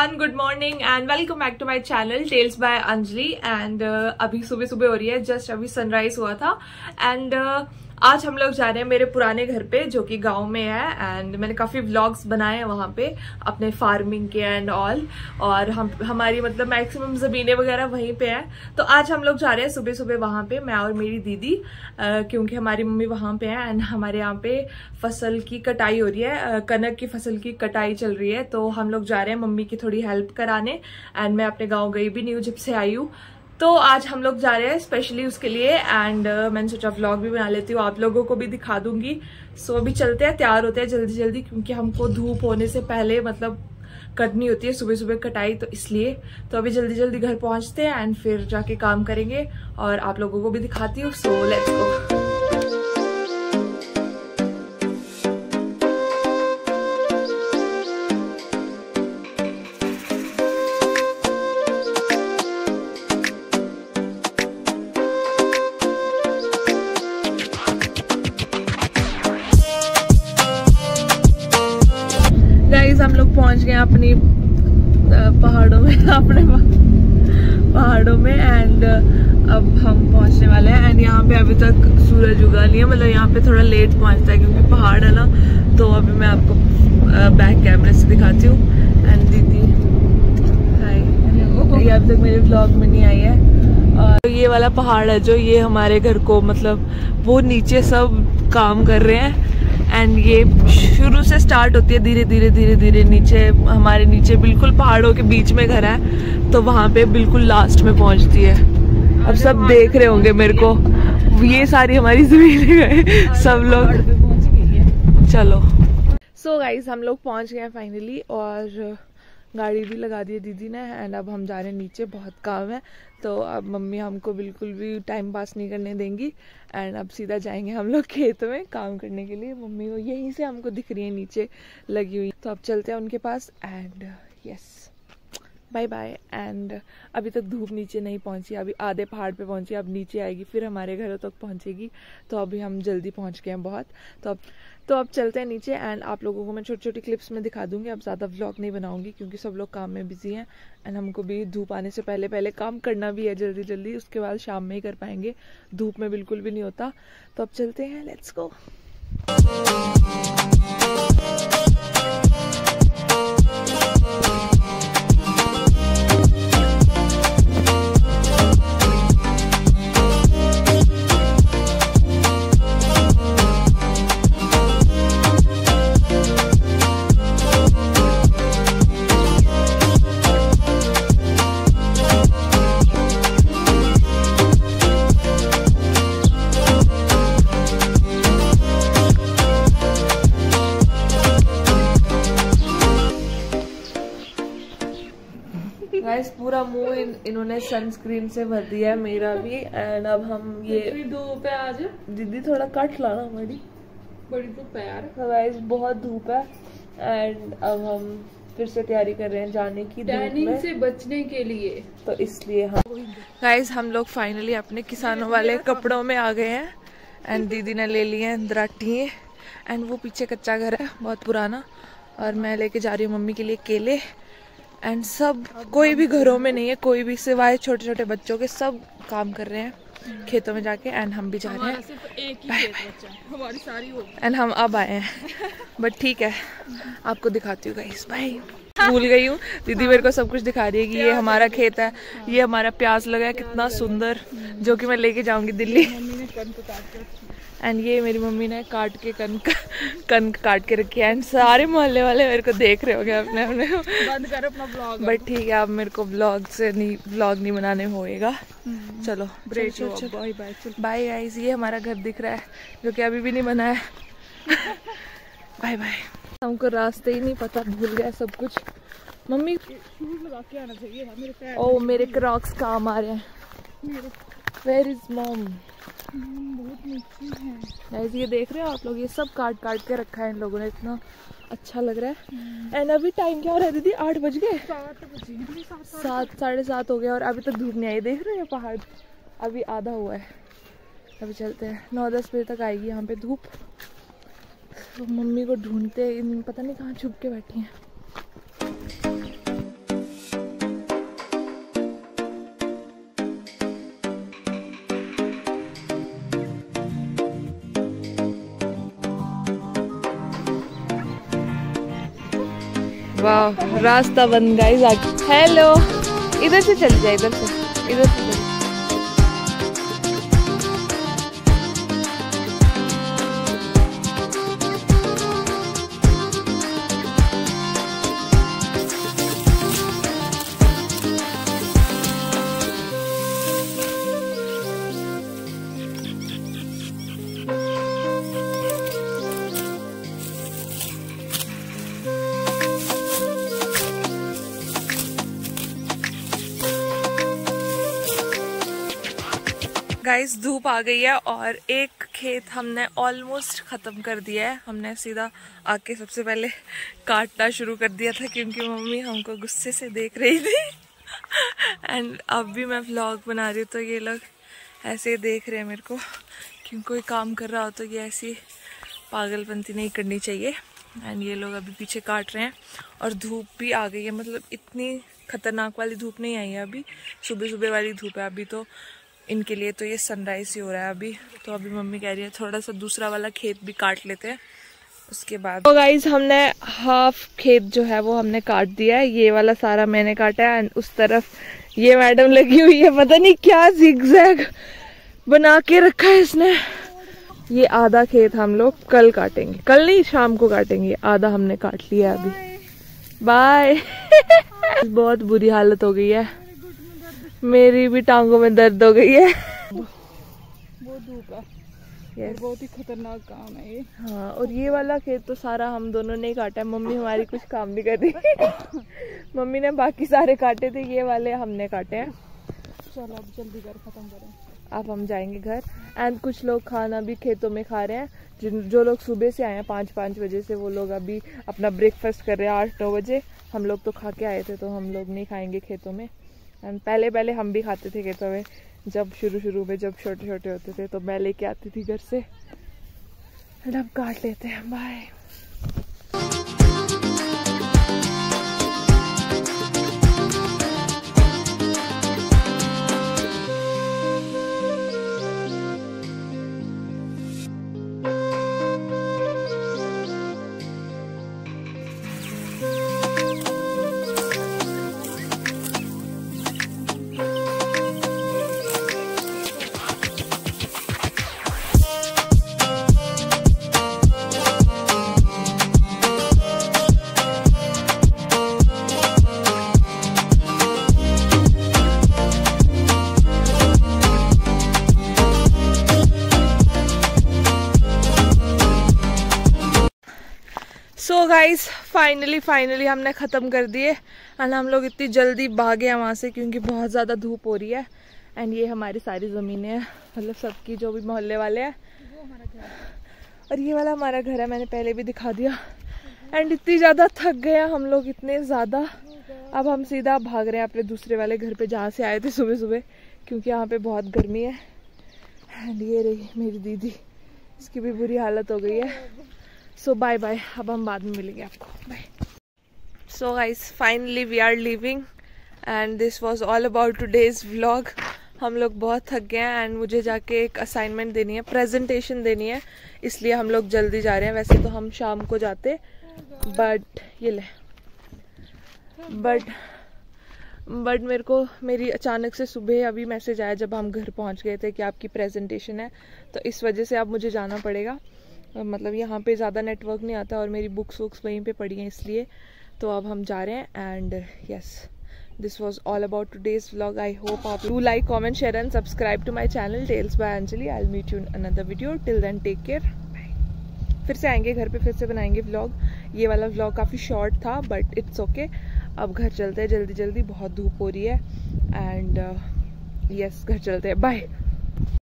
Everyone, good morning and welcome back to my channel tales by Anjali. And अभी सुबह सुबह हो रही है, जस्ट अभी सनराइज हुआ था। एंड आज हम लोग जा रहे हैं मेरे पुराने घर पे जो कि गांव में है। एंड मैंने काफी व्लॉग्स बनाए हैं वहां पे अपने फार्मिंग के एंड ऑल, और हमारी मतलब मैक्सिमम जमीनें वगैरह वहीं पे है। तो आज हम लोग जा रहे हैं सुबह सुबह वहां पे, मैं और मेरी दीदी, क्योंकि हमारी मम्मी वहां पे है। एंड हमारे यहाँ पे फसल की कटाई हो रही है, कनक की फसल की कटाई चल रही है। तो हम लोग जा रहे हैं मम्मी की थोड़ी हेल्प कराने। एंड मैं अपने गाँव गई भी नहीं हूँ जब से आई हूँ, तो आज हम लोग जा रहे हैं स्पेशली उसके लिए। एंड मैंने सोचा व्लॉग भी बना लेती हूँ, आप लोगों को भी दिखा दूंगी। सो अभी चलते हैं, तैयार होते हैं जल्दी जल्दी, क्योंकि हमको धूप होने से पहले मतलब करनी होती है सुबह सुबह कटाई, तो इसलिए तो अभी जल्दी जल्दी घर पहुंचते हैं एंड फिर जाके काम करेंगे और आप लोगों को भी दिखाती हूँ। So let's go. हम लोग पहुंच गए अपनी पहाड़ों में, अपने पहाड़ों में। एंड अब हम पहुंचने वाले हैं। एंड यहाँ पे अभी तक सूरज उगा नहीं है, मतलब यहाँ पे थोड़ा लेट पहुंचता है क्योंकि पहाड़ है ना। तो अभी मैं आपको बैक कैमरे से दिखाती हूँ। एंड दीदी हाय, ये अभी तक मेरे व्लॉग में नहीं आई है। और ये वाला पहाड़ है जो, ये हमारे घर को मतलब वो नीचे सब काम कर रहे हैं। एंड ये शुरू से स्टार्ट होती है धीरे धीरे धीरे धीरे नीचे, हमारे नीचे बिल्कुल पहाड़ों के बीच में घर है, तो वहां पे बिल्कुल लास्ट में पहुंचती है। अब सब देख रहे होंगे मेरे को, ये सारी हमारी जमीन है सब लोग। चलो सो गाइस, हम लोग पहुंच गए फाइनली और गाड़ी भी लगा दी है दीदी ने। एंड अब हम जा रहे हैं नीचे, बहुत काम है। तो अब मम्मी हमको बिल्कुल भी टाइम पास नहीं करने देंगी। एंड अब सीधा जाएंगे हम लोग खेत में काम करने के लिए। मम्मी वो यहीं से हमको दिख रही है नीचे लगी हुई, तो अब चलते हैं उनके पास। And yes, bye bye. And अभी तक धूप नीचे नहीं पहुंची, अभी आधे पहाड़ पे पहुंची, अब नीचे आएगी फिर हमारे घरों तक पहुंचेगी। तो अभी हम जल्दी पहुंच गए हैं बहुत। तो अब चलते हैं नीचे। एंड आप लोगों को मैं छोटी छोटी क्लिप्स में दिखा दूंगी, अब ज़्यादा व्लॉग नहीं बनाऊंगी क्योंकि सब लोग काम में बिजी हैं। एंड हमको भी धूप आने से पहले पहले काम करना भी है जल्दी जल्दी, उसके बाद शाम में ही कर पाएंगे, धूप में बिल्कुल भी नहीं होता। तो अब चलते हैं, लेट्स गो। गाइस पूरा मुंह इन्होंने सनस्क्रीन से भर दिया है, मेरा भी। एंड अब हम ये धूप है आज, दीदी थोड़ा कट लाना, बड़ी धूप है यार गाइस, बहुत धूप है। एंड अब हम फिर से तैयारी कर रहे हैं जाने की, टैनिंग से बचने के लिए। तो इसलिए हम गाइस, हम लोग फाइनली अपने किसानों वाले कपड़ों में आ गए हैं। एंड दीदी ने ले लिए हैं दराटी। एंड वो पीछे कच्चा घर है बहुत पुराना, और मैं लेके जा रही हूँ मम्मी के लिए केले। एंड सब कोई भी घरों में नहीं है, कोई भी सिवाय छोटे छोटे बच्चों के, सब काम कर रहे हैं खेतों में जाके। एंड हम भी जा रहे हैं, सिर्फ एक ही खेत बचा है, हमारी सारी हो गई। एंड हम अब आए हैं, बट ठीक है आपको दिखाती हूँ गाइस, बाय। भूल गई हूँ, दीदी मेरे को सब कुछ दिखा रही है कि ये हमारा खेत है, ये हमारा प्याज लगा है कितना सुंदर, जो कि मैं लेके जाऊंगी दिल्ली। एंड ये मेरी मम्मी ने काट के कनक काट के रखी है। एंड सारे मोहल्ले वाले मेरे को देख रहे होंगे अपने बंद कर अपना ब्लॉग, बट ठीक है अब मेरे को व्लॉग नहीं बनाने होएगा। चलो बाय बाय बाय गाइस, ये हमारा घर दिख रहा है जो कि अभी भी नहीं बना है। Bye bye. हमको रास्ते ही नहीं पता, भूल गया सब कुछ। मम्मी शूज लगा के आना चाहिए था, मेरे पैर ओ मेरे क्रॉक्स काम आ रहे हैं। Where is mom? बहुत नीचे है। ये देख रहे हो आप लोग, ये सब काट के रखा है इन लोगों ने, इतना अच्छा लग रहा है। एंड अभी टाइम क्या हो रहा है दीदी? 8 बज गए, 7 साढ़े 7 हो गया और अभी तक धूप नहीं आई। देख रहे हो पहाड़ अभी आधा हुआ है। अभी चलते हैं, 9-10 बजे तक आएगी यहाँ पे धूप। तो मम्मी को ढूंढते, पता नहीं कहाँ छुप के बैठी हैं। वाह, रास्ता बंद गाइस। हेलो, इधर से चल जाए, इधर से चल। गाइस धूप आ गई है और एक खेत हमने ऑलमोस्ट ख़त्म कर दिया है। हमने सीधा आके सबसे पहले काटना शुरू कर दिया था क्योंकि मम्मी हमको गुस्से से देख रही थी। एंड अब भी मैं व्लॉग बना रही हूँ तो ये लोग ऐसे देख रहे हैं मेरे को, क्योंकि कोई काम कर रहा हो तो ये ऐसी पागलपंती नहीं करनी चाहिए। एंड ये लोग अभी पीछे काट रहे हैं और धूप भी आ गई है, मतलब इतनी खतरनाक वाली धूप नहीं आई है अभी, सुबह सुबह वाली धूप है अभी। तो इनके लिए तो ये सनराइज ही हो रहा है अभी। तो अभी मम्मी कह रही है थोड़ा सा दूसरा वाला खेत भी काट लेते हैं उसके बाद। तो गाइज हमने हाफ खेत जो है वो हमने काट दिया है, ये वाला सारा मैंने काटा है। एंड उस तरफ ये मैडम लगी हुई है, पता नहीं क्या जिगजैग बना के रखा है इसने। ये आधा खेत हम लोग कल काटेंगे, कल नहीं शाम को काटेंगे। आधा हमने काट लिया अभी। बाय। बहुत बुरी हालत हो गई है, मेरी भी टांगों में दर्द हो गई है। बहुत धूप है, बहुत ही खतरनाक काम है ये। हाँ, और ये वाला खेत तो सारा हम दोनों ने काटा है, मम्मी हमारी कुछ काम नहीं कर रही। मम्मी ने बाकी सारे काटे थे, ये वाले हमने काटे हैं। चलो अब जल्दी घर खत्म करें, अब हम जाएंगे घर। एंड कुछ लोग खाना भी खेतों में खा रहे हैं। जो लोग सुबह से आए हैं 5 बजे से, वो लोग अभी अपना ब्रेकफास्ट कर रहे हैं 8-9 बजे। हम लोग तो खा के आए थे तो हम लोग नहीं खाएंगे खेतों में। एंड पहले हम भी खाते थे खेतों में, जब शुरू में जब छोटे होते थे तो मैं लेके आती थी घर से। एंड अब काट लेते हैं। बाय। सो गाइस फाइनली हमने ख़त्म कर दिए। एंड हम लोग इतनी जल्दी भागे हैं वहाँ से क्योंकि बहुत ज़्यादा धूप हो रही है। एंड ये हमारी सारी ज़मीनें हैं, मतलब सबकी जो भी मोहल्ले वाले हैं। और ये वाला हमारा घर है, मैंने पहले भी दिखा दिया। एंड इतनी ज़्यादा थक गए हम लोग, इतने ज़्यादा। अब हम सीधा भाग रहे हैं अपने दूसरे वाले घर पे जहाँ से आए थे सुबह, क्योंकि यहाँ पे बहुत गर्मी है। एंड ये रही मेरी दीदी, इसकी भी बुरी हालत हो गई है। सो बाय बाय, अब हम बाद में मिलेंगे आपको। Bye. So guys finally we are leaving and this was all about today's vlog. हम लोग बहुत थक गए हैं एंड मुझे जाके एक असाइनमेंट देनी है, प्रेजेंटेशन देनी है, इसलिए हम लोग जल्दी जा रहे हैं। वैसे तो हम शाम को जाते, बट ये ले बट मेरे को मेरी अचानक से सुबह अभी मैसेज आया जब हम घर पहुंच गए थे कि आपकी प्रेजेंटेशन है, तो इस वजह से अब मुझे जाना पड़ेगा। मतलब यहाँ पे ज़्यादा नेटवर्क नहीं आता और मेरी बुक्स वहीं पे पड़ी हैं, इसलिए तो अब हम जा रहे हैं। And yes, this was all about today's vlog. I hope आप do like, comment, share and subscribe to my channel tales by Anjali. I will meet you in another video. Till then take care, bye. फिर से आएंगे घर पे, फिर से बनाएंगे vlog. ये वाला व्लॉग काफ़ी शॉर्ट था बट इट्स ओके। अब घर चलते हैं जल्दी, बहुत धूप हो रही है। एंड यस, घर चलते हैं। बाय।